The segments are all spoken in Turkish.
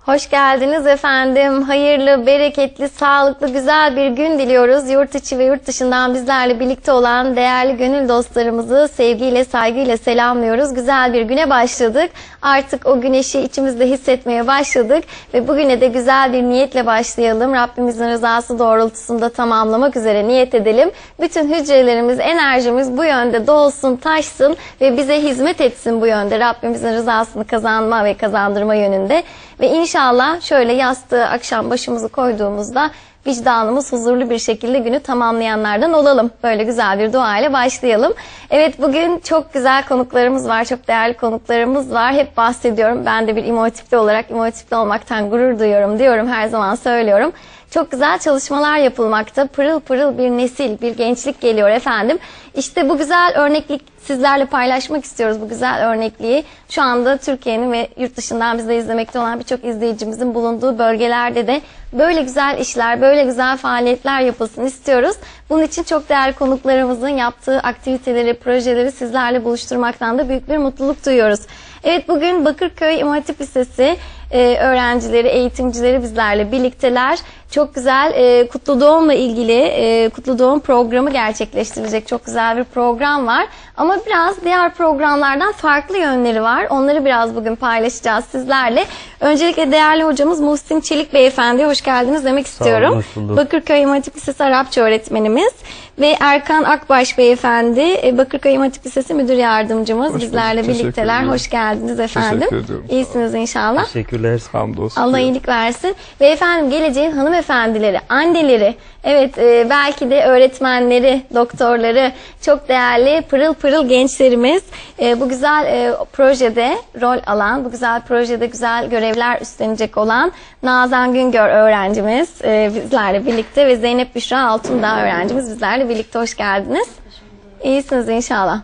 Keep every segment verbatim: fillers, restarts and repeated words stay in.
Hoş geldiniz efendim. Hayırlı, bereketli, sağlıklı, güzel bir gün diliyoruz. Yurt içi ve yurt dışından bizlerle birlikte olan değerli gönül dostlarımızı sevgiyle, saygıyla selamlıyoruz. Güzel bir güne başladık. Artık o güneşi içimizde hissetmeye başladık ve bugüne de güzel bir niyetle başlayalım. Rabbimizin rızası doğrultusunda tamamlamak üzere niyet edelim. Bütün hücrelerimiz, enerjimiz bu yönde dolsun, taşsın ve bize hizmet etsin bu yönde. Rabbimizin rızasını kazanma ve kazandırma yönünde. Ve inşallah şöyle yastığı akşam başımızı koyduğumuzda vicdanımız huzurlu bir şekilde günü tamamlayanlardan olalım. Böyle güzel bir dua ile başlayalım. Evet, bugün çok güzel konuklarımız var, çok değerli konuklarımız var. Hep bahsediyorum, ben de bir İmam Hatipli olarak İmam Hatipli olmaktan gurur duyuyorum diyorum, her zaman söylüyorum. Çok güzel çalışmalar yapılmakta. Pırıl pırıl bir nesil, bir gençlik geliyor efendim. İşte bu güzel örneklik sizlerle paylaşmak istiyoruz, bu güzel örnekliği. Şu anda Türkiye'nin ve yurt dışından bizi izlemekte olan birçok izleyicimizin bulunduğu bölgelerde de böyle güzel işler, böyle güzel faaliyetler yapılsın istiyoruz. Bunun için çok değerli konuklarımızın yaptığı aktiviteleri, projeleri sizlerle buluşturmaktan da büyük bir mutluluk duyuyoruz. Evet, bugün Bakırköy İmam Hatip Lisesi e, öğrencileri, eğitimcileri bizlerle birlikteler. Çok güzel e, Kutlu Doğum'la ilgili e, Kutlu Doğum programı gerçekleştirilecek. Çok güzel bir program var. Ama biraz diğer programlardan farklı yönleri var. Onları biraz bugün paylaşacağız sizlerle. Öncelikle değerli hocamız Muhsin Çelik Beyefendi'ye hoş geldiniz demek istiyorum. Bakırköy İmam Hatip Lisesi Arapça öğretmenimiz. Ve Erkan Akbaş Beyefendi, Bakırköy İmam Hatip Lisesi Müdür Yardımcımız. Hoş bizlerle birlikteler. Hoş geldiniz efendim. Teşekkür ediyorum. İyisiniz inşallah. Teşekkürler. Hamdolsun. Allah iyilik versin. Ve efendim, geleceğin hanımefendileri, anneleri, evet e, belki de öğretmenleri, doktorları, çok değerli pırıl pırıl gençlerimiz e, bu güzel e, projede rol alan, bu güzel projede güzel görevler üstlenecek olan Nazan Güngör öğrencimiz e, bizlerle birlikte ve Zeynep Büşra Altundağ öğrencimiz bizlerle birlikte. Hoş geldiniz. İyisiniz inşallah.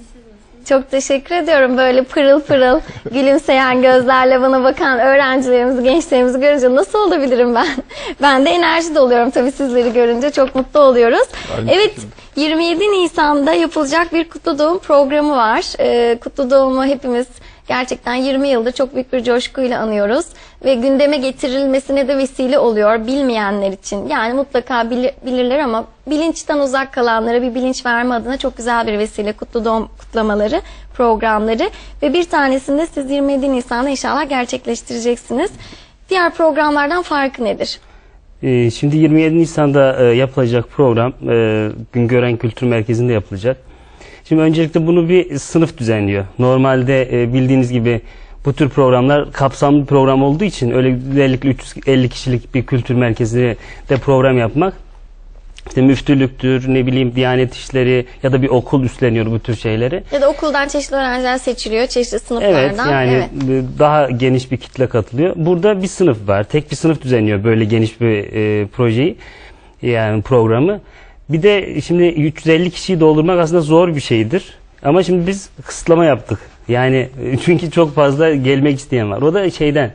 Çok teşekkür ediyorum. Böyle pırıl pırıl gülümseyen gözlerle bana bakan öğrencilerimizi, gençlerimizi görünce nasıl olabilirim ben? Ben de enerji doluyorum tabii sizleri görünce. Çok mutlu oluyoruz. Aynı Evet, şekilde. yirmi yedi Nisan'da yapılacak bir Kutlu Doğum programı var. Ee, Kutlu Doğum'u hepimiz gerçekten yirmi yıldır çok büyük bir coşkuyla anıyoruz. Ve gündeme getirilmesine de vesile oluyor bilmeyenler için. Yani mutlaka bilir, bilirler ama bilinçten uzak kalanlara bir bilinç verme adına çok güzel bir vesile Kutlu Doğum kutlamaları, programları. Ve bir tanesini de siz yirmi yedi Nisan'da inşallah gerçekleştireceksiniz. Diğer programlardan farkı nedir? Ee, şimdi yirmi yedi Nisan'da e, yapılacak program e, Güngören Kültür Merkezi'nde yapılacak. Şimdi öncelikle bunu bir sınıf düzenliyor. Normalde e, bildiğiniz gibi bu tür programlar kapsamlı bir program olduğu için özellikle üç yüz elli kişilik bir kültür merkezinde de program yapmak, İşte müftülüktür, ne bileyim Diyanet İşleri ya da bir okul üstleniyor bu tür şeyleri. Ya da okuldan çeşitli öğrenciler seçiliyor, çeşitli sınıflardan. Evet, yani evet. daha geniş bir kitle katılıyor. Burada bir sınıf var. Tek bir sınıf düzenliyor böyle geniş bir e, projeyi, yani programı. Bir de şimdi üç yüz elli kişiyi doldurmak aslında zor bir şeydir. Ama şimdi biz kısıtlama yaptık. Yani çünkü çok fazla gelmek isteyen var. O da şeyden,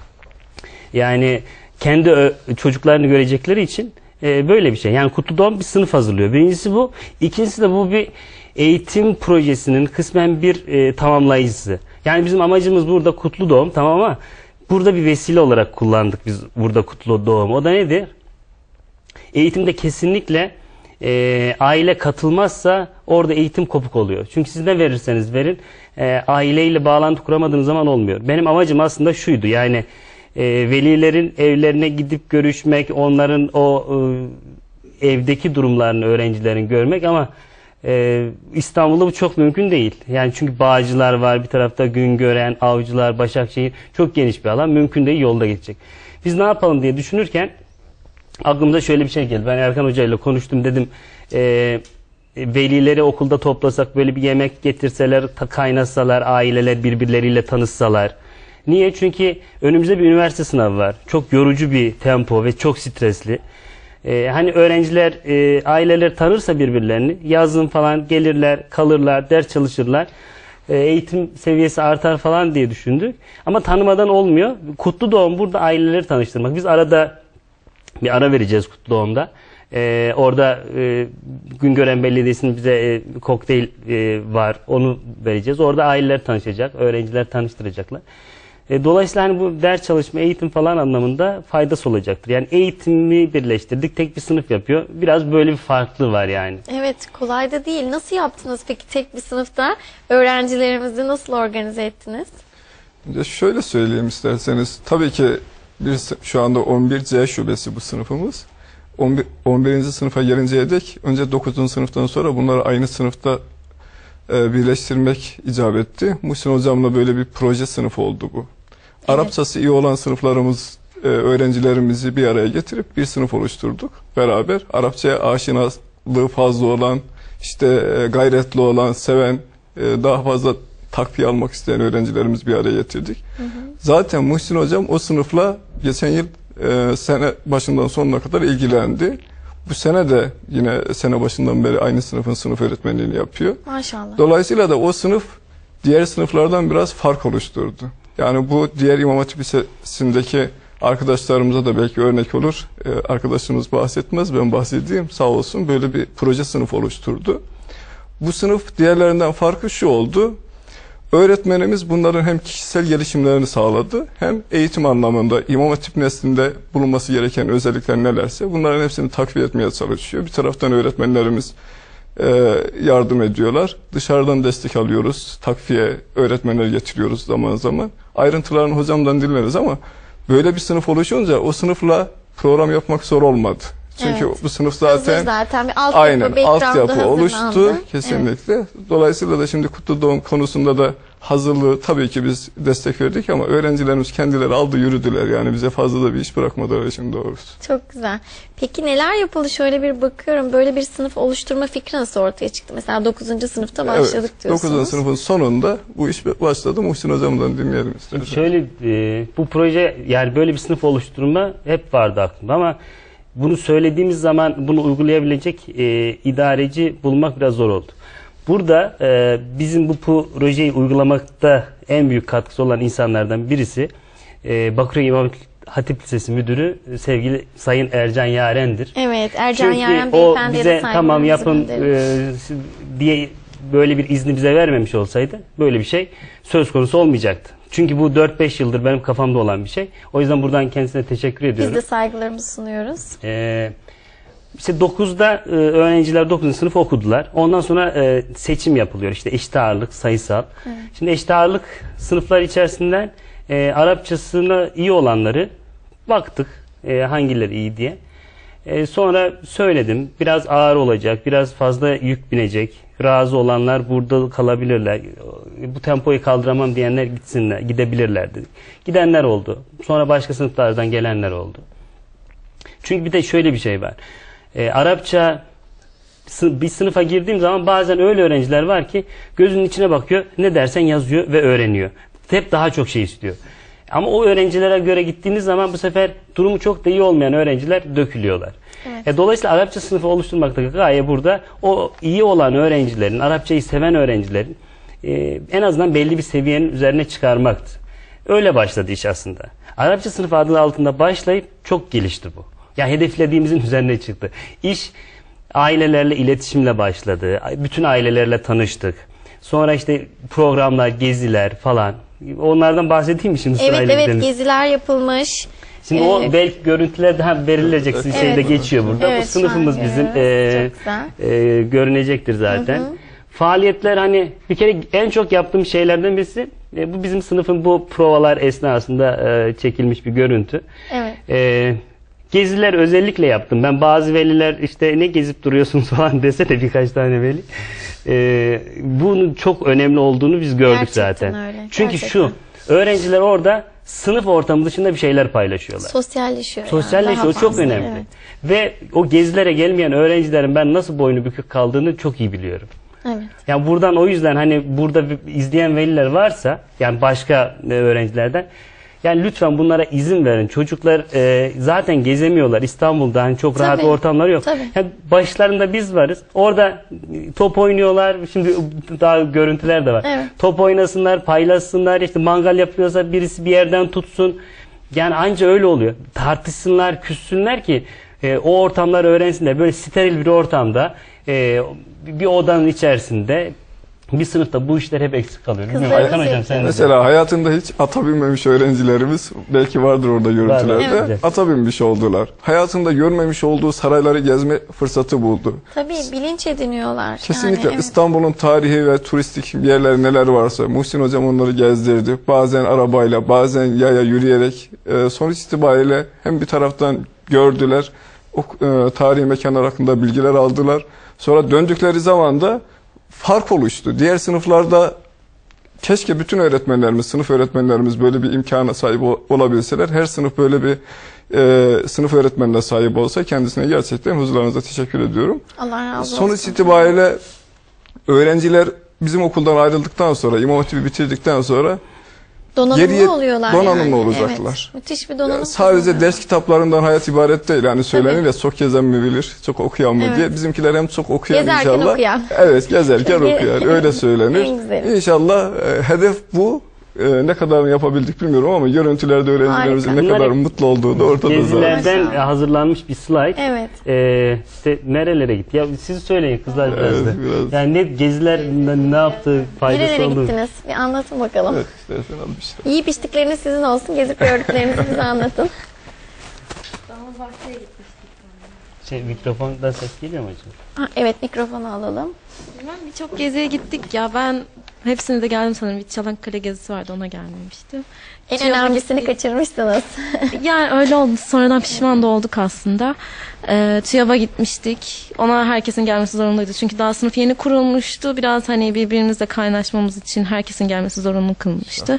yani kendi çocuklarını görecekleri için e, böyle bir şey. Yani Kutlu Doğum bir sınıf hazırlıyor. Birincisi bu. İkincisi de bu bir eğitim projesinin kısmen bir e, tamamlayıcısı. Yani bizim amacımız burada Kutlu Doğum, tamam, ama burada bir vesile olarak kullandık biz burada Kutlu Doğum. O da nedir? Eğitimde kesinlikle e, aile katılmazsa orada eğitim kopuk oluyor. Çünkü siz ne verirseniz verin e, aileyle bağlantı kuramadığınız zaman olmuyor. Benim amacım aslında şuydu, yani e, velilerin evlerine gidip görüşmek, onların o e, evdeki durumlarını öğrencilerin görmek, ama e, İstanbul'da bu çok mümkün değil. Yani çünkü Bağcılar var, bir tarafta Güngören, Avcılar, Başakşehir, çok geniş bir alan, mümkün değil, yolda geçecek. Biz ne yapalım diye düşünürken aklımda şöyle bir şey geldi. Ben Erkan Hoca ile konuştum, dedim e, velileri okulda toplasak, böyle bir yemek getirseler, kaynasalar, aileler birbirleriyle tanışsalar. Niye? Çünkü önümüzde bir üniversite sınavı var. Çok yorucu bir tempo ve çok stresli. Ee, hani öğrenciler, e, aileler tanırsa birbirlerini, yazın falan gelirler, kalırlar, ders çalışırlar. E, eğitim seviyesi artar falan diye düşündük. Ama tanımadan olmuyor. Kutlu Doğum burada aileleri tanıştırmak. Biz arada bir ara vereceğiz Kutlu Doğum'da. Ee, orada e, Güngören Belediyesi'nin bize e, kokteyl e, var. Onu vereceğiz. Orada aileler tanışacak, öğrenciler tanıştıracaklar. E, dolayısıyla hani bu ders çalışma, eğitim falan anlamında faydası olacaktır. Yani eğitimi birleştirdik, tek bir sınıf yapıyor. Biraz böyle bir farklı var yani. Evet, kolay da değil. Nasıl yaptınız peki tek bir sınıfta? Öğrencilerimizi nasıl organize ettiniz? Ya şöyle söyleyeyim isterseniz. Tabii ki bir, şu anda on bir C şubesi bu sınıfımız. on birinci sınıfa gelinceye dek önce dokuzuncu sınıftan sonra bunları aynı sınıfta e, birleştirmek icap etti. Muhsin Hocam'la böyle bir proje sınıfı oldu bu. Evet. Arapçası iyi olan sınıflarımız, e, öğrencilerimizi bir araya getirip bir sınıf oluşturduk beraber. Arapçaya aşinalığı fazla olan, işte e, gayretli olan, seven, e, daha fazla takviye almak isteyen öğrencilerimizi bir araya getirdik. Hı hı. Zaten Muhsin Hocam o sınıfla geçen yıl e, sene başından sonuna kadar ilgilendi. Bu sene de yine sene başından beri aynı sınıfın sınıf öğretmenliğini yapıyor. Maşallah. Dolayısıyla da o sınıf diğer sınıflardan biraz fark oluşturdu. Yani bu diğer İmam Hatip Lisesi'ndeki arkadaşlarımıza da belki örnek olur. Ee, arkadaşımız bahsetmez, ben bahsedeyim, sağ olsun, böyle bir proje sınıf oluşturdu. Bu sınıf diğerlerinden farkı şu oldu. Öğretmenimiz bunların hem kişisel gelişimlerini sağladı, hem eğitim anlamında İmam Hatip neslinde bulunması gereken özellikler nelerse bunların hepsini takviye etmeye çalışıyor. Bir taraftan öğretmenlerimiz e, yardım ediyorlar. Dışarıdan destek alıyoruz. Takviye öğretmenler getiriyoruz zaman zaman. Ayrıntılarını hocamdan dinleriz ama böyle bir sınıf oluşunca o sınıfla program yapmak zor olmadı. Çünkü evet. bu sınıf zaten, zaten bir altyapı, aynen altyapı oluştu evet. kesinlikle. Dolayısıyla da şimdi kutlu doğum konusunda da hazırlığı tabii ki biz destek verdik ama öğrencilerimiz kendileri aldı yürüdüler. Yani bize fazla da bir iş bırakmadılar işin doğrusu. Çok güzel. Peki neler yapıldı? Şöyle bir bakıyorum. Böyle bir sınıf oluşturma fikri nasıl ortaya çıktı? Mesela dokuzuncu sınıfta başladık evet, diyorsunuz. dokuzuncu sınıfın sonunda bu iş başladı. Muhsin Hocam'dan dinleyelim istedim. Şöyle e, bu proje, yani böyle bir sınıf oluşturma hep vardı aklımda ama bunu söylediğimiz zaman bunu uygulayabilecek e, idareci bulmak biraz zor oldu. Burada e, bizim bu projeyi uygulamakta en büyük katkısı olan insanlardan birisi e, Bakırköy İmam Hatip Lisesi Müdürü sevgili Sayın Ercan Yaren'dir. Evet, Ercan Çünkü Yaren o beyefendiye bize tamam yapın e, diye böyle bir izni bize vermemiş olsaydı böyle bir şey söz konusu olmayacaktı. Çünkü bu dört beş yıldır benim kafamda olan bir şey. O yüzden buradan kendisine teşekkür ediyorum. Biz de saygılarımızı sunuyoruz. Ee, işte dokuzda e, öğrenciler dokuzuncu sınıf okudular. Ondan sonra e, seçim yapılıyor. İşte eşit ağırlık, sayısal. Evet. Şimdi eşit ağırlık sınıflar içerisinden e, Arapçasına iyi olanları baktık. E, hangileri iyi diye. E, sonra söyledim. Biraz ağır olacak, biraz fazla yük binecek. Razı olanlar burada kalabilirler. Bu tempoyu kaldıramam diyenler gitsinler, gidebilirler dedik. Gidenler oldu. Sonra başka sınıflardan gelenler oldu. Çünkü bir de şöyle bir şey var. E, Arapça bir sınıfa girdiğim zaman bazen öyle öğrenciler var ki gözünün içine bakıyor, ne dersen yazıyor ve öğreniyor. Hep daha çok şey istiyor. Ama o öğrencilere göre gittiğiniz zaman bu sefer durumu çok da iyi olmayan öğrenciler dökülüyorlar. Evet. E, dolayısıyla Arapça sınıfı oluşturmaktaki gaye burada o iyi olan öğrencilerin, Arapçayı seven öğrencilerin e, en azından belli bir seviyenin üzerine çıkarmaktı. Öyle başladı iş aslında. Arapça sınıfı adı altında başlayıp çok gelişti bu. Ya hedeflediğimizin üzerine çıktı. İş ailelerle iletişimle başladı. Bütün ailelerle tanıştık. Sonra işte programlar, geziler falan. Onlardan bahsedeyim mi şimdi sırayla? Evet evet gidelim. Geziler yapılmış. Şimdi ee, o belki görüntüler daha verilecek evet. Şeyde geçiyor burada. Evet, bu sınıfımız bizim e, e, görünecektir zaten. Hı hı. Faaliyetler hani bir kere en çok yaptığım şeylerden birisi e, bu bizim sınıfın bu provalar esnasında e, çekilmiş bir görüntü. Evet. E, Geziler özellikle yaptım. Ben bazı veliler işte ne gezip duruyorsunuz falan dese de birkaç tane veli. Ee, bunun çok önemli olduğunu biz gördük gerçekten zaten. Öyle. Çünkü gerçekten. Şu öğrenciler orada sınıf ortamı dışında bir şeyler paylaşıyorlar. Sosyalleşiyor. Sosyalleşiyor. Yani. O çok önemli. Evet. Ve o gezilere gelmeyen öğrencilerin ben nasıl boynu bükük kaldığını çok iyi biliyorum. Evet. Yani buradan o yüzden hani burada izleyen veliler varsa yani başka öğrencilerden yani lütfen bunlara izin verin. Çocuklar e, zaten gezemiyorlar. İstanbul'da hani çok rahat tabii, ortamları yok. Yani başlarında biz varız. Orada top oynuyorlar. Şimdi daha görüntüler de var. Evet. Top oynasınlar, paylaşsınlar. İşte mangal yapıyorsa birisi bir yerden tutsun. Yani anca öyle oluyor. Tartışsınlar, küssünler ki e, o ortamları öğrensinler. Böyle steril bir ortamda e, bir odanın içerisinde bir sınıfta bu işler hep eksik kalıyor. Bilmiyorum, Kızlarımız Aykan hocam eksik. sen de. Mesela hayatında hiç ata binmemiş öğrencilerimiz belki vardır orada görüntülerde. Var, evet. Ata binmiş oldular. Hayatında görmemiş olduğu sarayları gezme fırsatı buldu. Tabii bilinç ediniyorlar. Kesinlikle Yani, evet. İstanbul'un tarihi ve turistik yerleri neler varsa Muhsin hocam onları gezdirdi. Bazen arabayla, bazen yaya yürüyerek. E, sonuç itibariyle hem bir taraftan gördüler, o e, tarihi mekanlar hakkında bilgiler aldılar. Sonra döndükleri zaman da fark oluştu. Diğer sınıflarda keşke bütün öğretmenlerimiz, sınıf öğretmenlerimiz böyle bir imkana sahip olabilseler. Her sınıf böyle bir e, sınıf öğretmenine sahip olsa kendisine gerçekten huzurlarınıza teşekkür ediyorum. Allah razı olsun. Sonuç itibariyle öğrenciler bizim okuldan ayrıldıktan sonra, İmam Hatip'i bitirdikten sonra Donanımlı geriye oluyorlar donanımlı yani. olacaklar. Evet. Müthiş bir donanım. Yani sadece kazanıyorlar. ders kitaplarından hayat ibaret değil. Yani söylenir Tabii. ya çok gezen mi bilir, çok okuyan mı Evet. diye. Bizimkiler hem çok okuyan Gezerken inşallah. okuyan. Evet, gezerken Ge- okuyan. Öyle söylenir. En güzeli. İnşallah e, hedef bu. E, ne kadar yapabildik bilmiyorum ama görüntülerde öğrencilerimizin Harika. ne Bunlar kadar hep mutlu olduğu da ortada zaten. Gezilerden Maşallah. hazırlanmış bir slide. Evet. Ee, işte nerelere gitti? Ya siz söyleyin kızlar biraz Evet, da. biraz. Yani ne geziler ne, ne yaptı, faydası Nerelere oldu? gittiniz? Bir anlatın bakalım. Evet, istersen al bir şey. Yiyip içtikleriniz sizin olsun. Gezip gördüklerinizi bize anlatın. Şey, mikrofondan ses geliyor mu hocam? Ha, evet, mikrofonu alalım. Ben birçok geziye gittik ya. Ben hepsine de geldim sanırım. Bir Çanakkale gezisi vardı, ona gelmemiştim. En TÜYAP'a önemlisini gittik. kaçırmışsınız. Yani öyle oldu. Sonradan pişman da olduk aslında. Ee, TÜYAP'a gitmiştik. Ona herkesin gelmesi zorunluydu. Çünkü daha sınıf yeni kurulmuştu. Biraz hani birbirimizle kaynaşmamız için herkesin gelmesi zorunlu kılınmıştı.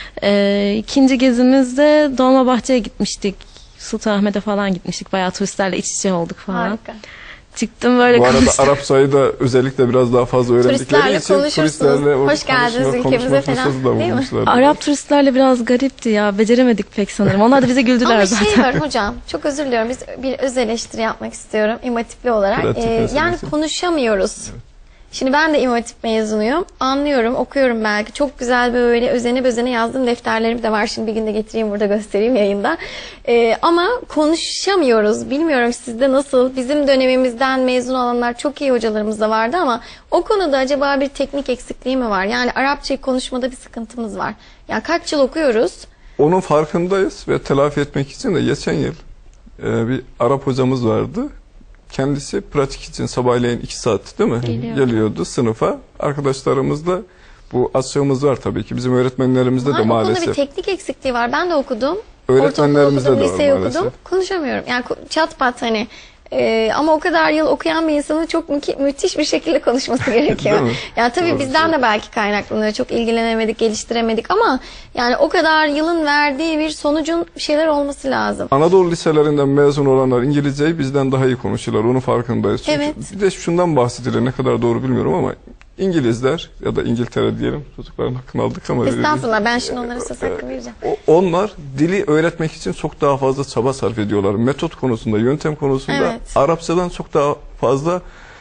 Ee, ikinci gezimizde Dolmabahçe'ye gitmiştik. Sultanahmet'e falan gitmiştik. Bayağı turistlerle iç içe olduk falan. Harika. Çıktım böyle Bu arada konuştum. Arap sayı da özellikle biraz daha fazla öğrendikleri Turistlerle için konuşursunuz. turistlerle orada Hoş geldiniz konuşma- ülkemize konuşma falan, fırsatı da değil mi? bulmuşlar. Arap turistlerle biraz garipti ya. Beceremedik pek sanırım. Onlar da bize güldüler Ama zaten. şey var hocam, çok özür diliyorum. Biz bir öz eleştiri yapmak istiyorum İmam Hatipli olarak. Pratik Ee, meselesi. yani konuşamıyoruz. Şimdi ben de İmam Hatip mezunuyum. Anlıyorum, okuyorum belki. Çok güzel böyle özene bezene yazdığım defterlerim de var. Şimdi bir gün de getireyim burada göstereyim yayında. Ee, ama konuşamıyoruz. Bilmiyorum sizde nasıl? Bizim dönemimizden mezun olanlar çok iyi hocalarımız da vardı ama o konuda acaba bir teknik eksikliği mi var? Yani Arapçayı konuşmada bir sıkıntımız var. Yani kaç yıl okuyoruz? Onun farkındayız ve telafi etmek için de geçen yıl e, bir Arap hocamız vardı. Kendisi pratik için sabahleyin iki saat değil mi? Geliyor. Geliyordu sınıfa. Arkadaşlarımız da bu açığımız var tabii ki. Bizim öğretmenlerimizde de Var, o konuda bir maalesef. teknik eksikliği var. Ben de okudum. Öğretmenlerimizde Ortaokul de okudum, var liseyi maalesef. okudum. Konuşamıyorum. Yani ko- çat pat hani. Ee, ama o kadar yıl okuyan bir insanın çok mü- müthiş bir şekilde konuşması gerekiyor. Değil mi? Yani tabii Doğru, bizden doğru. de belki kaynaklanıyor. Çok ilgilenemedik, geliştiremedik ama yani o kadar yılın verdiği bir sonucun bir şeyler olması lazım. Anadolu liselerinden mezun olanlar İngilizceyi bizden daha iyi konuşuyorlar. Onun farkındayız. Çünkü Evet. bir de şundan bahsedilir. Ne kadar doğru bilmiyorum ama İngilizler ya da İngiltere diyelim. Çocukların hakkını aldık ama öyle değil. Estağfurullah, ben şimdi onlara söz hakkı vereceğim. O- Onlar dili öğretmek için çok daha fazla çaba sarf ediyorlar. Metot konusunda, yöntem konusunda Evet. Arapçadan çok daha fazla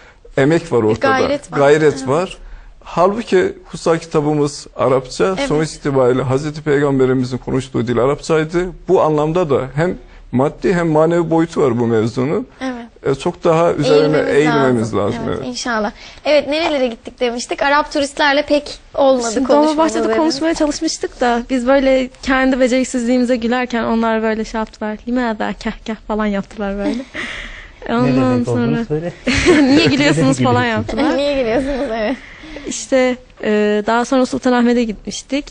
emek var ortada. gayret var. Gayret Evet. var. Halbuki kutsal kitabımız Arapça. Evet. Sonuç itibariyle Hazreti Peygamberimizin konuştuğu dil Arapçaydı. Bu anlamda da hem maddi hem manevi boyutu var bu mevzunun. Evet. E, çok daha üzerine eğilmemiz lazım. Evet, evet. inşallah. Evet, nerelere gittik demiştik. Arap turistlerle pek olmadı Şimdi konuşmamız. Dolmabahçe'de dediniz. konuşmaya çalışmıştık da biz böyle kendi beceriksizliğimize gülerken onlar böyle şey yaptılar. Limada kah kah falan yaptılar böyle. Ne Ondan demek olduğunu sonra söyle. niye gülüyorsunuz Neden falan gülüyorsun? yaptılar. Niye giriyorsunuz? Evet. İşte e, daha sonra Sultanahmet'e gitmiştik.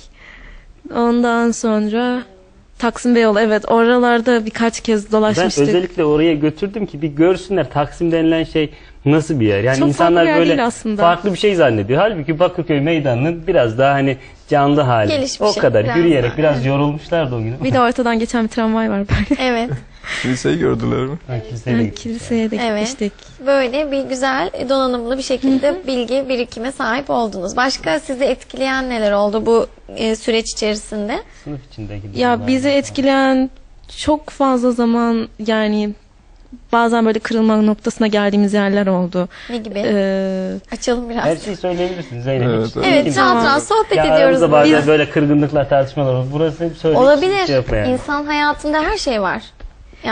Ondan sonra Taksim Beyoğlu, evet, oralarda birkaç kez Ben dolaşmıştık. özellikle oraya götürdüm ki bir görsünler Taksim denilen şey nasıl bir yer. Yani Çok insanlar farklı bir yer böyle değil aslında. farklı bir şey zannediyor. Halbuki Bakırköy Meydanı'nın biraz daha hani canlı hali. Gelişmiş o kadar biraz yürüyerek daha, biraz evet. yorulmuşlardı o gün. Bir de ortadan geçen bir tramvay var böyle. Evet. Kiliseyi gördüler mi? Ha, kiliseye de Yani gittik. kiliseye de Evet. gitmiştik. Böyle bir güzel donanımlı bir şekilde bilgi birikime sahip oldunuz. Başka sizi etkileyen neler oldu bu e, süreç içerisinde? Sınıf içindeki Ya durumlar bizi var. etkileyen çok fazla zaman, yani bazen böyle kırılma noktasına geldiğimiz yerler oldu. Ne gibi? Ee, Açalım biraz. Her şeyi söyleyebilirsin Zeynep. Evet, Hiç- evet. Evet, Hiç- rahat rahat sohbet Ya ediyoruz. aramızda bazen Biz- böyle kırgınlıklar, tartışmalar olur. Burası hep söyleyip Olabilir. şey yapma yani. İnsan hayatında her şey var. Yani.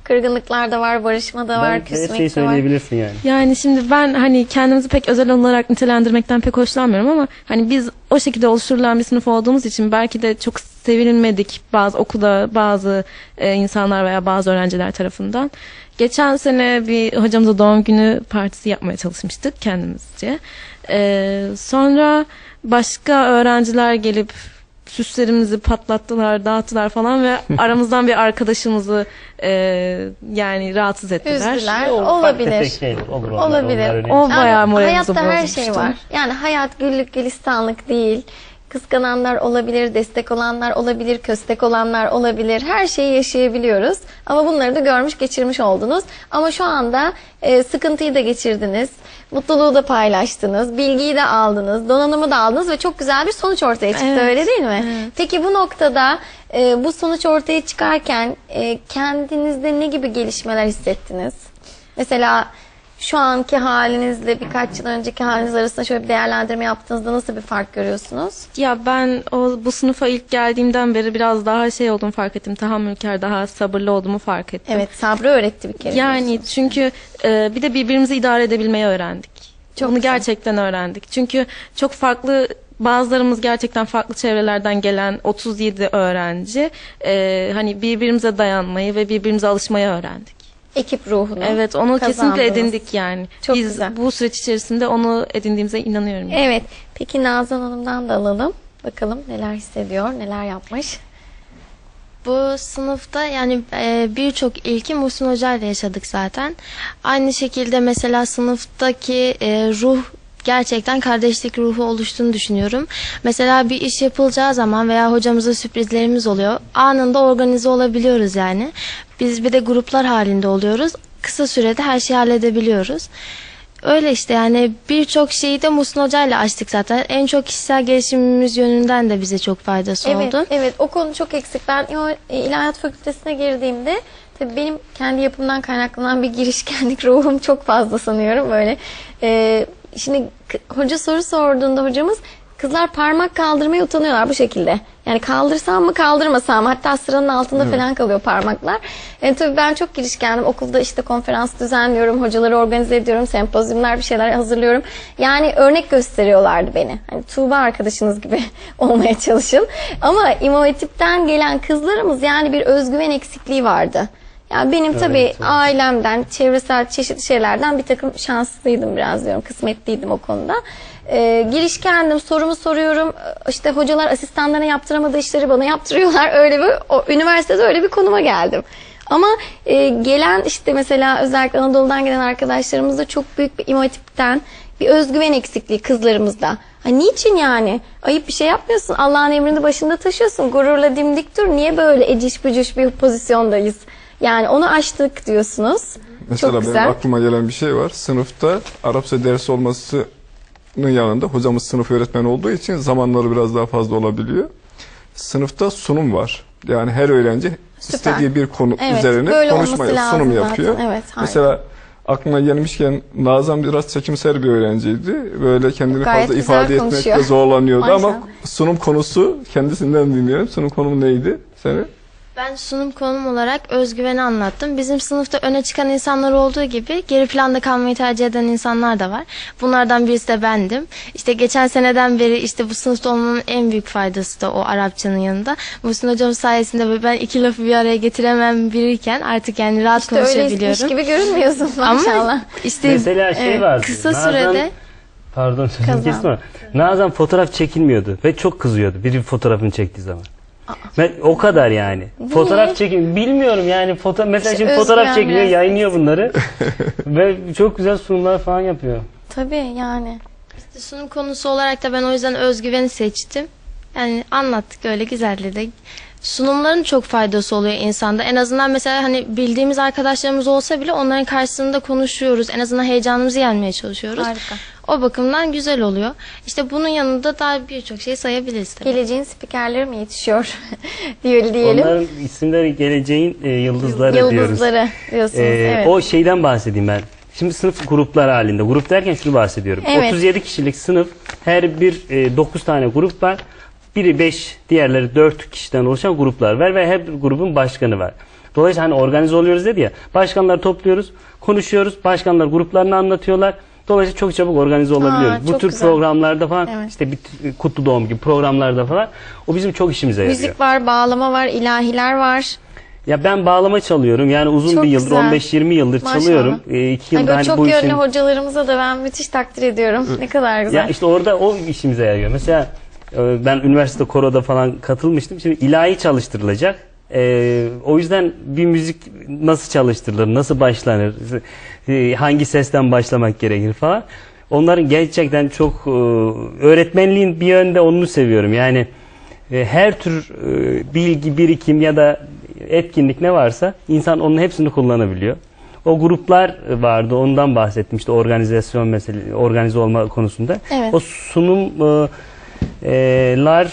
Kırgınlıklar da var, barışma da var, Ben her küsmek şeyi de var. söyleyebilirsin yani. Yani şimdi ben hani kendimizi pek özel olarak nitelendirmekten pek hoşlanmıyorum ama hani biz o şekilde oluşturulan bir sınıf olduğumuz için belki de çok sevilmedik bazı okulda bazı e, insanlar veya bazı öğrenciler tarafından. Geçen sene bir hocamıza doğum günü partisi yapmaya çalışmıştık kendimizce. E, sonra başka öğrenciler gelip süslerimizi patlattılar, dağıttılar falan ve aramızdan bir arkadaşımızı e, yani rahatsız ettiler. Üzdüler. O ufak Olabilir. tefek şeyler olur onlar, Olabilir. onlar önemli. O Yani bayağı moralimizi hayatta her bozmuştu. şey var. Yani hayat güllük gülistanlık değil. Kıskananlar olabilir, destek olanlar olabilir, köstek olanlar olabilir. Her şeyi yaşayabiliyoruz. Ama bunları da görmüş, geçirmiş oldunuz. Ama şu anda e, sıkıntıyı da geçirdiniz. Mutluluğu da paylaştınız. Bilgiyi de aldınız. Donanımı da aldınız ve çok güzel bir sonuç ortaya çıktı. Evet, Öyle değil mi? evet. Peki bu noktada e, bu sonuç ortaya çıkarken e, kendinizde ne gibi gelişmeler hissettiniz? Mesela şu anki halinizle birkaç yıl önceki haliniz arasında şöyle bir değerlendirme yaptığınızda nasıl bir fark görüyorsunuz? Ya ben o bu sınıfa ilk geldiğimden beri biraz daha şey olduğumu fark ettim. Tahammülkar, daha sabırlı olduğumu fark ettim. Evet, sabrı öğretti bir kere. Yani diyorsunuz. çünkü e, bir de birbirimizi idare edebilmeyi öğrendik. Çok Bunu güzel. gerçekten öğrendik. Çünkü çok farklı, bazılarımız gerçekten farklı çevrelerden gelen otuz yedi öğrenci e, hani birbirimize dayanmayı ve birbirimize alışmayı öğrendik. Ekip ruhunu. Evet, onu kesinlikle kazandınız. edindik yani. Çok Biz güzel. bu süreç içerisinde onu edindiğimize inanıyorum. Evet. Peki Nazan Hanım'dan da alalım. Bakalım neler hissediyor, neler yapmış. Bu sınıfta yani e, birçok ilki Muhsin Hoca ile yaşadık zaten. Aynı şekilde mesela sınıftaki e, ruh gerçekten kardeşlik ruhu oluştuğunu düşünüyorum. Mesela bir iş yapılacağı zaman veya hocamıza sürprizlerimiz oluyor. Anında organize olabiliyoruz yani. Biz bir de gruplar halinde oluyoruz. Kısa sürede her şeyi halledebiliyoruz. Öyle işte yani birçok şeyi de Muhsin Hoca ile açtık zaten. En çok kişisel gelişimimiz yönünden de bize çok faydası Evet, oldu. evet. O konu çok eksik. Ben İl- İlahiyat Fakültesine girdiğimde tabii benim kendi yapımdan kaynaklanan bir girişkenlik ruhum çok fazla sanıyorum böyle. Ee, şimdi k- hoca soru sorduğunda hocamız kızlar parmak kaldırmaya utanıyorlar bu şekilde. Yani kaldırsam mı kaldırmasam mı? Hatta sıranın altında falan kalıyor parmaklar. Yani tabii ben çok girişkendim. Okulda işte konferans düzenliyorum, hocaları organize ediyorum, sempozyumlar bir şeyler hazırlıyorum. Yani örnek gösteriyorlardı beni. Hani Tuğba arkadaşınız gibi olmaya çalışın. Ama İmam Hatip'ten gelen kızlarımız yani bir özgüven eksikliği vardı. Yani benim tabii evet. ailemden, çevresel çeşitli şeylerden bir takım şanslıydım biraz diyorum. Kısmetliydim o konuda. Ee, girişkendim, sorumu soruyorum. İşte hocalar asistanlarına yaptıramadığı işleri bana yaptırıyorlar. Öyle bir, o, üniversitede öyle bir konuma geldim. Ama e, gelen işte mesela özellikle Anadolu'dan gelen arkadaşlarımızda çok büyük bir İmam Hatip'ten bir özgüven eksikliği kızlarımızda. Ha, niçin yani? Ayıp bir şey yapmıyorsun. Allah'ın emrini başında taşıyorsun. Gururla dimdik dur. Niye böyle eciş bücüş bir pozisyondayız? Yani onu aştık diyorsunuz. Mesela çok benim güzel. aklıma gelen bir şey var. Sınıfta Arapça dersi olmasının yanında hocamız sınıf öğretmeni olduğu için zamanları biraz daha fazla olabiliyor. Sınıfta sunum var. Yani her öğrenci Süper. istediği bir konu Evet, üzerine böyle konuşmaya, olması lazım sunum zaten. yapıyor. Evet, harika. Mesela aklıma gelmişken Nazan biraz çekimser bir öğrenciydi. Böyle kendini Gayet fazla güzel ifade konuşuyor. etmekte zorlanıyordu ama Maşallah. sunum konusu kendisinden dinleyelim. Sunum konumu neydi senin? Ben sunum konum olarak özgüveni anlattım. Bizim sınıfta öne çıkan insanlar olduğu gibi geri planda kalmayı tercih eden insanlar da var. Bunlardan birisi de bendim. İşte geçen seneden beri işte bu sınıfta olmamın en büyük faydası da o Arapçanın yanında. Muhsin Hocam sayesinde ben iki lafı bir araya getiremem biriyken artık yani rahat İşte öyleymiş konuşabiliyorum. gibi görünmüyorsun maşallah. Ama işte Mesela şey e, vardı. kısa Nazan- sürede Pardon sözünü Kazan. kestim ama Nazan fotoğraf çekilmiyordu ve çok kızıyordu biri fotoğrafını çektiği zaman. Ben o kadar yani. Fotoğraf çekim bilmiyorum yani foto mesela İşte şimdi özgüven fotoğraf çekiliyor, biraz yayınlıyor bunları ve çok güzel sunumlar falan yapıyor. Tabii yani. işte sunum konusu olarak da ben o yüzden özgüveni seçtim. Yani anlattık öyle güzeldi de. Sunumların çok faydası oluyor insanda. En azından mesela hani bildiğimiz arkadaşlarımız olsa bile onların karşısında konuşuyoruz. En azından heyecanımızı yenmeye çalışıyoruz. Harika. O bakımdan güzel oluyor. İşte bunun yanında daha birçok şey sayabiliriz tabii. Geleceğin spikerleri mi yetişiyor diye diyelim. Onların isimleri geleceğin e, yıldızları, diyoruz. Yıldızları diyorsunuz. Ee, evet. O şeyden bahsedeyim ben. Şimdi sınıf gruplar halinde. Grup derken şunu bahsediyorum. Evet. otuz yedi kişilik sınıf, her bir e, dokuz tane grup var. Biri beş, diğerleri dört kişiden oluşan gruplar var ve her grubun başkanı var. Dolayısıyla hani organize oluyoruz dedi ya, başkanları topluyoruz, konuşuyoruz, başkanlar gruplarını anlatıyorlar. Dolayısıyla çok çabuk organize olabiliyoruz. Aa, Bu çok tür güzel. programlarda falan, Evet. işte bir kutlu doğum gibi programlarda falan, o bizim çok işimize yarıyor. Müzik var, bağlama var, ilahiler var. Ya ben bağlama çalıyorum. Yani uzun Çok bir yıldır, güzel. on beş yirmi yıldır Maşallah. çalıyorum. E, iki Ay yılda böyle hani çok bu yönlü işin... hocalarımıza da ben müthiş takdir ediyorum. Ne kadar güzel. Ya işte orada o işimize yarıyor. Mesela e, ben üniversite koroda falan katılmıştım. Şimdi ilahi çalıştırılacak. E, o yüzden bir müzik nasıl çalıştırılır, nasıl başlanır, e, hangi sesten başlamak gerekir falan. Onların gerçekten çok e, öğretmenliğin bir yönde onu seviyorum. Yani e, her tür e, bilgi, birikim ya da etkinlik ne varsa insan onun hepsini kullanabiliyor. O gruplar vardı, ondan bahsettim işte organizasyon mesele, organize olma konusunda. Evet. O sunumlar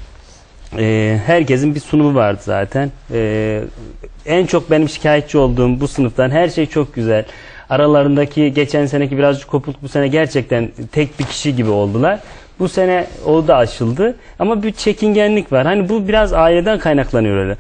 e, herkesin bir sunumu vardı zaten. E, en çok benim şikayetçi olduğum bu sınıftan her şey çok güzel. Aralarındaki geçen seneki birazcık kopukluk bu sene gerçekten tek bir kişi gibi oldular. Bu sene o da aşıldı. Ama bir çekingenlik var. Hani bu biraz aileden kaynaklanıyor öyle.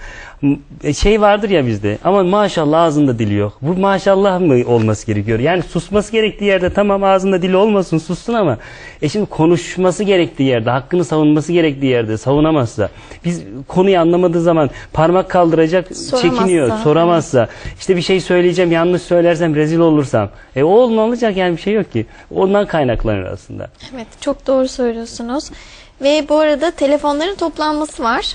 Şey vardır ya bizde. Ama maşallah ağzında dili yok. Bu maşallah mı olması gerekiyor? Yani susması gerektiği yerde tamam ağzında dili olmasın, sussun ama e şimdi konuşması gerektiği yerde, hakkını savunması gerektiği yerde savunamazsa, biz konuyu anlamadığı zaman parmak kaldıracak, Soramazsa. çekiniyor, soramazsa, işte bir şey söyleyeceğim, yanlış söylersem rezil olursam. E o ne olacak yani, bir şey yok ki. Ondan kaynaklanıyor aslında. Evet, çok doğru söylüyorsunuz. Ve bu arada telefonların toplanması var.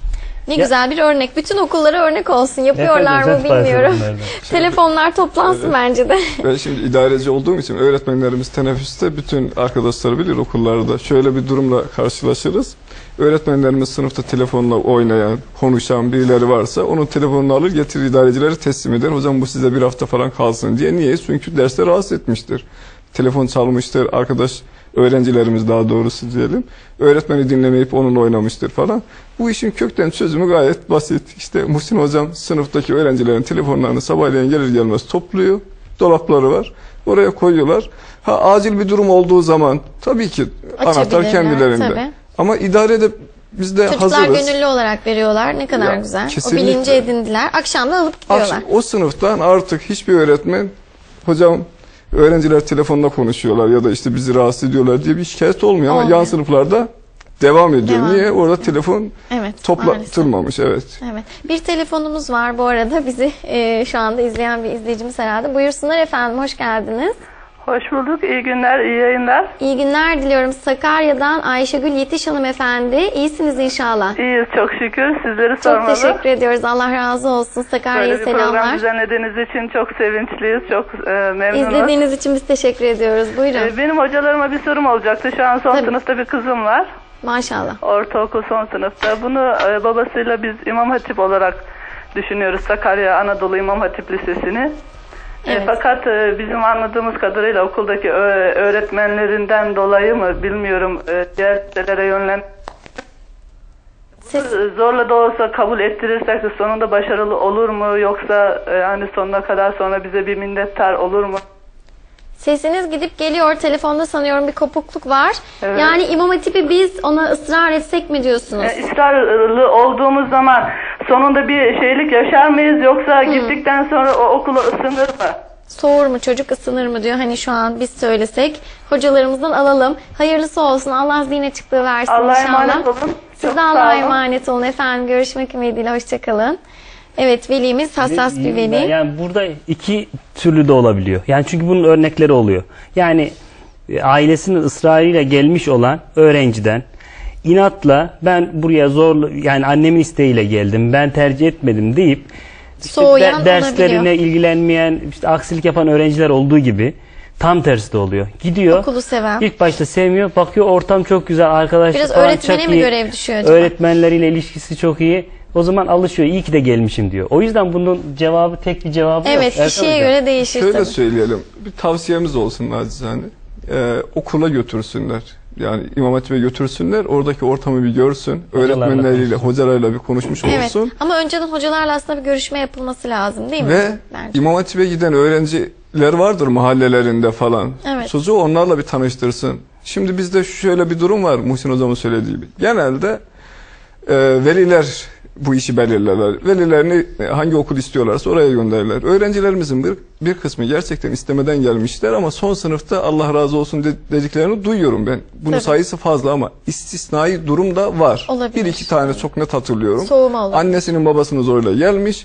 Ne Ya- güzel bir örnek. Bütün okullara örnek olsun. Yapıyorlar mı Efendim, söz bilmiyorum. onlardan. Telefonlar toplansın bence de. Ben şimdi idareci olduğum için öğretmenlerimiz teneffüste bütün arkadaşları bilir okullarda. Şöyle bir durumla karşılaşırız. Öğretmenlerimiz sınıfta telefonla oynayan, konuşan birileri varsa onun telefonunu alır getirir idarecileri teslim eder. Hocam bu size bir hafta falan kalsın diye. Niye? Çünkü derste rahatsız etmiştir. Telefon çalmıştır, arkadaş öğrencilerimiz daha doğrusu diyelim. Öğretmeni dinlemeyip onunla oynamıştır falan. Bu işin kökten çözümü gayet basit. İşte Muhsin hocam sınıftaki öğrencilerin telefonlarını sabahleyin gelir gelmez topluyor. Dolapları var. Oraya koyuyorlar. Ha acil bir durum olduğu zaman tabii ki anahtar Açabilirler, kendilerinde. tabii. Ama idarede biz de Çocuklar hazırız. gönüllü olarak veriyorlar. Ne kadar Ya, güzel. kesinlikle. O bilinci edindiler. Akşam da alıp gidiyorlar. Akşam, o sınıftan artık hiçbir öğretmen hocam öğrenciler telefonla konuşuyorlar ya da işte bizi rahatsız ediyorlar diye bir şikayet olmuyor, ama Olmuyor. yan sınıflarda devam ediyor. Devam. Niye? Orada telefon Evet. toplatılmamış. Evet. Evet. Bir telefonumuz var bu arada. Bizi e, şu anda izleyen bir izleyicimiz herhalde. Buyursunlar efendim. Hoş geldiniz. Hoş bulduk. İyi günler, iyi yayınlar. İyi günler diliyorum. Sakarya'dan Ayşegül Yetiş hanımefendi. İyisiniz inşallah. İyiyiz çok şükür. Sizleri Çok sormalı. teşekkür ediyoruz. Allah razı olsun. Sakarya'ya Böyle bir program selamlar. düzenlediğiniz için çok sevinçliyiz, çok e, memnunuz. İzlediğiniz için biz teşekkür ediyoruz. Buyurun. E, benim hocalarıma bir sorum olacaktı. Şu an son Tabii. sınıfta bir kızım var. Maşallah. Ortaokul son sınıfta. Bunu e, babasıyla biz İmam Hatip olarak düşünüyoruz. Sakarya Anadolu İmam Hatip Lisesi'ni. E, Evet. fakat e, bizim anladığımız kadarıyla okuldaki ö- öğretmenlerinden dolayı mı bilmiyorum e, diğer liselere yönlen Ses, zorla da olsa kabul ettirirsek de sonunda başarılı olur mu, yoksa e, hani sonuna kadar sonra bize bir minnettar olur mu? sesiniz gidip geliyor. Telefonda sanıyorum bir kopukluk var. Evet. Yani İmam Hatip'i biz ona ısrar etsek mi diyorsunuz? E, ısrarlı olduğumuz zaman sonunda bir şeylik yaşar mıyız, yoksa gittikten sonra o okula ısınır mı? Soğur mu, çocuk ısınır mı diyor. Hani şu an biz söylesek hocalarımızdan alalım. Hayırlısı olsun. Allah zihin açıklığı versin Allah'a inşallah. emanet olun. Siz Çok de sağ Allah'a olun. emanet olun efendim. Görüşmek ümidiyle. Hoşçakalın. Evet, velimiz hassas bir veli. Yani burada iki türlü de olabiliyor. Yani çünkü bunun örnekleri oluyor. Yani e, ailesinin ısrarıyla gelmiş olan öğrenciden inatla ben buraya zorla, yani annemin isteğiyle geldim, ben tercih etmedim deyip işte Soğuyan de- derslerine olabiliyor. ilgilenmeyen, işte aksilik yapan öğrenciler olduğu gibi tam tersi de oluyor. Gidiyor. Okulu seven. İlk başta sevmiyor. Bakıyor ortam çok güzel, arkadaşlar Biraz falan öğretmene çok mi iyi. görev düşüyor acaba? Öğretmenleriyle ilişkisi çok iyi. O zaman alışıyor. İyi ki de gelmişim diyor. O yüzden bunun cevabı, tek bir cevabı yok. Evet, Erkan kişiye Hocam. göre değişir Şöyle tabii. söyleyelim. Bir tavsiyemiz olsun nacizane. Ee, okula götürsünler. Yani İmam Hatip'e götürsünler. Oradaki ortamı bir görsün. Hocalarla Öğretmenleriyle, konuşsun. hocalarıyla bir konuşmuş Evet. olsun. Ama önceden hocalarla aslında bir görüşme yapılması lazım değil mi? Ve Bence. İmam Hatip'e giden öğrenciler vardır mahallelerinde falan. Evet. Çocuğu onlarla bir tanıştırsın. Şimdi bizde şöyle bir durum var Muhsin Hocam'ın söylediği gibi. Genelde e, veliler bu işi belirlerler. Velilerini hangi okul istiyorlarsa oraya gönderirler. Öğrencilerimizin bir, bir kısmı gerçekten istemeden gelmişler ama son sınıfta Allah razı olsun dediklerini duyuyorum ben. Bunun Tabii. sayısı fazla ama istisnai durum da var. Olabilir. Bir iki tane çok net hatırlıyorum. Soğuma olabilir. Annesinin babasının zoruyla gelmiş.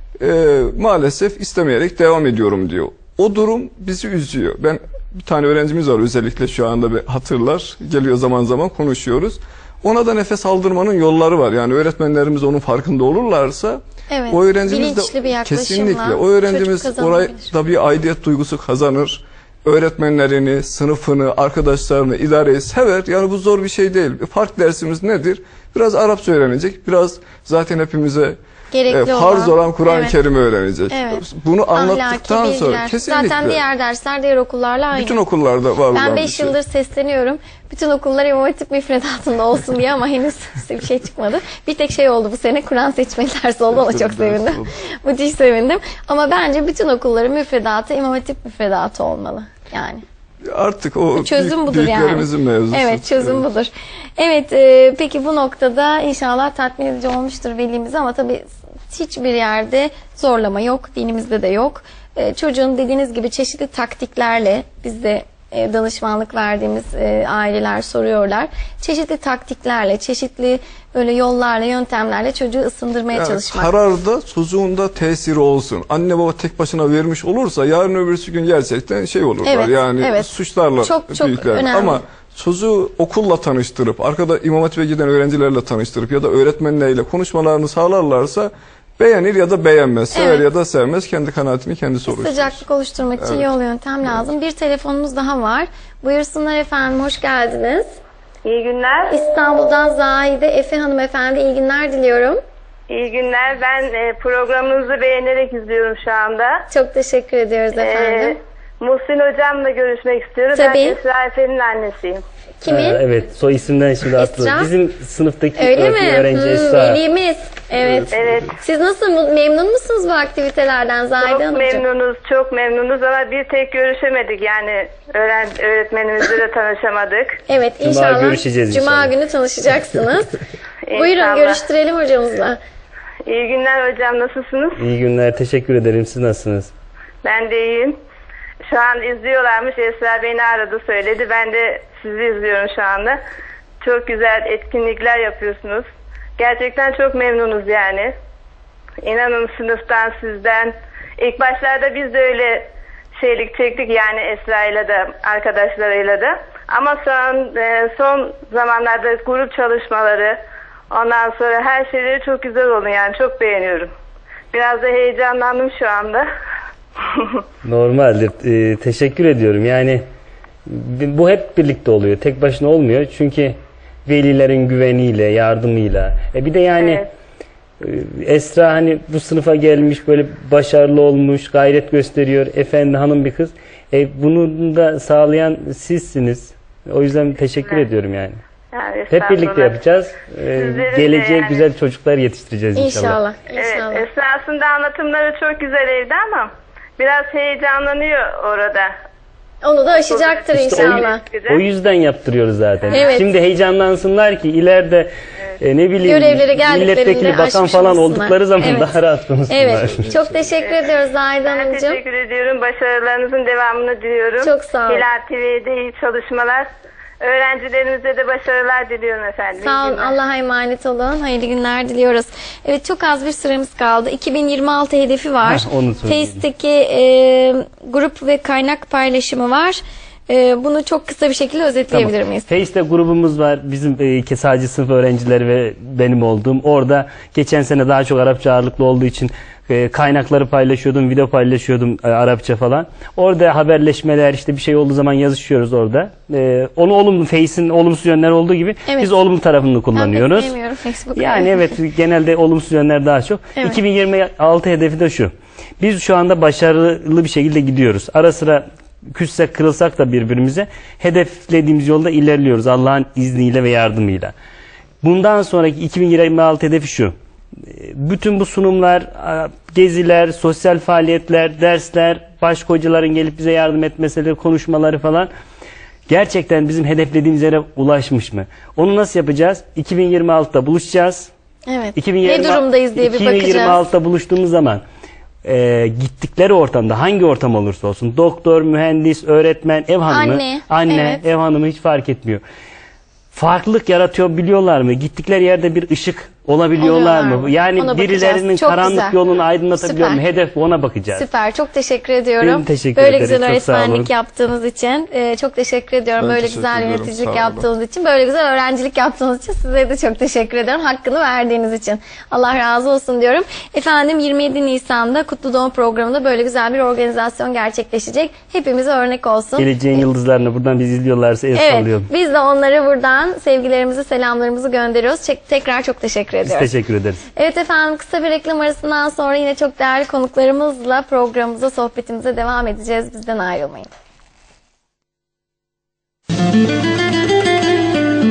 E, maalesef istemeyerek devam ediyorum diyor. O durum bizi üzüyor. Ben bir tane öğrencimiz var özellikle şu anda bir hatırlar. Geliyor zaman zaman konuşuyoruz. Ona da nefes aldırmanın yolları var. Yani öğretmenlerimiz onun farkında olurlarsa Evet, o öğrencimiz bilinçli bir de yaklaşımla kesinlikle o çocuk öğrencimiz kazanabilir. orada bir aidiyet duygusu kazanır. Öğretmenlerini, sınıfını, arkadaşlarını, idareyi sever. Yani bu zor bir şey değil. Fark dersimiz nedir? Biraz Arapça öğrenecek. Biraz zaten hepimize Gerekli e, farz olan. olan Kur'an-ı Evet. Kerim'i öğrenecek. Evet. Bunu Ahlaki anlattıktan bilgiler. sonra kesinlikle. Zaten diğer dersler diğer okullarla aynı. Bütün okullarda var Ben olan bir beş şey. yıldır sesleniyorum. Bütün okullar İmam Hatip müfredatında olsun diye ama henüz bir şey çıkmadı. Bir tek şey oldu bu sene, Kur'an seçmeli dersi oldu. Ona çok Ders sevindim. oldu. Müthiş sevindim. Ama bence bütün okulların müfredatı İmam Hatip müfredatı olmalı. Yani. Artık o Çözüm büyük, budur yani. büyüklerimizin mevzusu. Evet, çözüm Evet. budur. Evet, e, peki bu noktada inşallah tatmin edici olmuştur velimiz ama tabii hiçbir yerde zorlama yok, dinimizde de yok. E, çocuğun dediğiniz gibi çeşitli taktiklerle bizde e, danışmanlık verdiğimiz e, aileler soruyorlar. Çeşitli taktiklerle, çeşitli böyle yollarla, yöntemlerle çocuğu ısındırmaya Yani çalışmak. kararda çocuğunda tesiri olsun. Anne baba tek başına vermiş olursa yarın öbürsü gün gerçekten şey olurlar. Evet, yani evet. suçlarlar Çok, çok büyükler. önemli. Ama çocuğu okulla tanıştırıp, arkada İmam Hatip'e giden öğrencilerle tanıştırıp ya da öğretmenleriyle konuşmalarını sağlarlarsa beğenir ya da beğenmez, sever Evet. ya da sevmez, kendi kanaatini kendisi oluşturur. Sıcaklık oluşturmak için Evet. yol yöntem lazım. Bir telefonumuz daha var. Buyursunlar efendim, hoş geldiniz. İyi günler. İstanbul'dan Zahide Efe hanımefendi, iyi günler diliyorum. İyi günler. Ben e, programınızı beğenerek izliyorum şu anda. Çok teşekkür ediyoruz efendim. E, Muhsin hocamla görüşmek istiyorum. Tabii. Ben Esra Efe'nin annesiyim. Kimin? Ha, evet, soy isimden şimdi Esra? hatırladım. Bizim sınıftaki Öyle mi? öğrenci Hmm, Esra. velimiz. Evet. Evet. Siz nasıl mu- memnun musunuz bu aktivitelerden Zahide Çok Hanımcığım? memnunuz, çok memnunuz ama bir tek görüşemedik. Yani öğren öğretmenimizle de tanışamadık. Evet, Cuma inşallah. görüşeceğiz Cuma inşallah. günü tanışacaksınız. Buyurun İnşallah. görüştürelim hocamızla. İyi günler hocam, nasılsınız? İyi günler, teşekkür ederim. Siz nasılsınız? Ben de iyiyim. Şu an izliyorlarmış. Esra beni aradı, söyledi. Ben de sizi izliyorum şu anda. Çok güzel etkinlikler yapıyorsunuz. Gerçekten çok memnunuz yani. İnanın sınıftan, sizden. İlk başlarda biz de öyle şeylik çektik yani Esra'yla da, arkadaşlarıyla da. Ama son, e, son zamanlarda grup çalışmaları, ondan sonra her şeyleri çok güzel oldu yani. Çok beğeniyorum. Biraz da heyecanlandım şu anda. Normaldir. Ee, teşekkür ediyorum. Yani bu hep birlikte oluyor. Tek başına olmuyor. Çünkü velilerin güveniyle, yardımıyla. E bir de yani Evet. e, Esra hani bu sınıfa gelmiş, böyle başarılı olmuş, gayret gösteriyor. Efendi hanım bir kız. E, bunu da sağlayan sizsiniz. O yüzden teşekkür Evet. ediyorum yani. Yani Hep birlikte estağfurullah. yapacağız. Ee, Sizlerin de geleceğe yani. güzel çocuklar yetiştireceğiz inşallah. İnşallah. Evet, İnşallah. Esra aslında anlatımları çok güzel evde ama biraz heyecanlanıyor orada. Onu da aşacaktır İşte o- inşallah. O yüzden yaptırıyoruz zaten. Evet. Şimdi heyecanlansınlar ki ileride e, ne bileyim Görevlere geldiklerinde milletvekili bakan aşmış falan olsunlar. oldukları zaman Evet. daha rahat konuşsunlar. Evet. Çok teşekkür ediyoruz Zahide Ben Hanımcığım. teşekkür ediyorum. Başarılarınızın devamını diliyorum. Çok sağ olun. Hilal T V'de iyi çalışmalar. Öğrencilerimize de başarılar diliyorum efendim. İyi Sağ olun. günler. Allah'a emanet olun. Hayırlı günler diliyoruz. Evet, çok az bir süremiz kaldı. iki bin yirmi altı hedefi var. Heh, onu söyleyeyim. Face'teki e, grup ve kaynak paylaşımı var. E, bunu çok kısa bir şekilde özetleyebilir Tamam. miyiz? Face'te grubumuz var. Bizim e, ki sadece sınıf öğrencileri ve benim olduğum. Orada geçen sene daha çok Arapça ağırlıklı olduğu için e, kaynakları paylaşıyordum, video paylaşıyordum e, Arapça falan. Orada haberleşmeler, işte bir şey olduğu zaman yazışıyoruz orada. E, onu olumlu, Face'in olumsuz yönleri olduğu gibi Evet. biz olumlu tarafını Ben kullanıyoruz. pek sevmiyorum Facebook'u. Yani evet, genelde olumsuz yönler daha çok. Evet. iki bin yirmi altı hedefi de şu. Biz şu anda başarılı bir şekilde gidiyoruz. Ara sıra küssek kırılsak da birbirimize hedeflediğimiz yolda ilerliyoruz Allah'ın izniyle ve yardımıyla. Bundan sonraki iki bin yirmi altı hedefi şu. Bütün bu sunumlar, geziler, sosyal faaliyetler, dersler, başka hocaların gelip bize yardım etmeleri, konuşmaları falan gerçekten bizim hedeflediğimiz yere ulaşmış mı? Onu nasıl yapacağız? iki bin yirmi altıda buluşacağız. Evet. iki bin yirmi, ne durumdayız diye bir bakacağız. iki bin yirmi altıda buluştuğumuz zaman e, gittikleri ortamda, hangi ortam olursa olsun, doktor, mühendis, öğretmen, ev hanımı, Anne, anne evet. ev hanımı hiç fark etmiyor. Farklılık yaratıyor biliyorlar mı? Gittikleri yerde bir ışık olabiliyorlar Oluyorlar mı? mı? Yani Ona birilerinin bakacağız. Çok karanlık güzel. yolunu aydınlatabiliyor mu? Süper. Hedef ona bakacağız. Süper. Çok teşekkür ediyorum. Ben teşekkür Böyle ederim. güzel Çok sağ olun. öğretmenlik yaptığınız için. Ee, çok teşekkür ediyorum. Ben Böyle teşekkür güzel ediyorum. yöneticilik Sağ olun. yaptığınız için. Böyle güzel öğrencilik yaptığınız için size de çok teşekkür ediyorum. Hakkını verdiğiniz için. Allah razı olsun diyorum. Efendim yirmi yedi Nisan'da Kutlu Doğum programında böyle güzel bir organizasyon gerçekleşecek. Hepimize örnek olsun. Geleceğin yıldızlarını buradan biz izliyorlarsa el Evet. sallıyorum. Biz de onlara buradan sevgilerimizi, selamlarımızı gönderiyoruz. Çek- Tekrar çok teşekkür Biz ediyoruz. teşekkür ederiz. Evet efendim, kısa bir reklam arasından sonra yine çok değerli konuklarımızla programımıza, sohbetimize devam edeceğiz. Bizden ayrılmayın.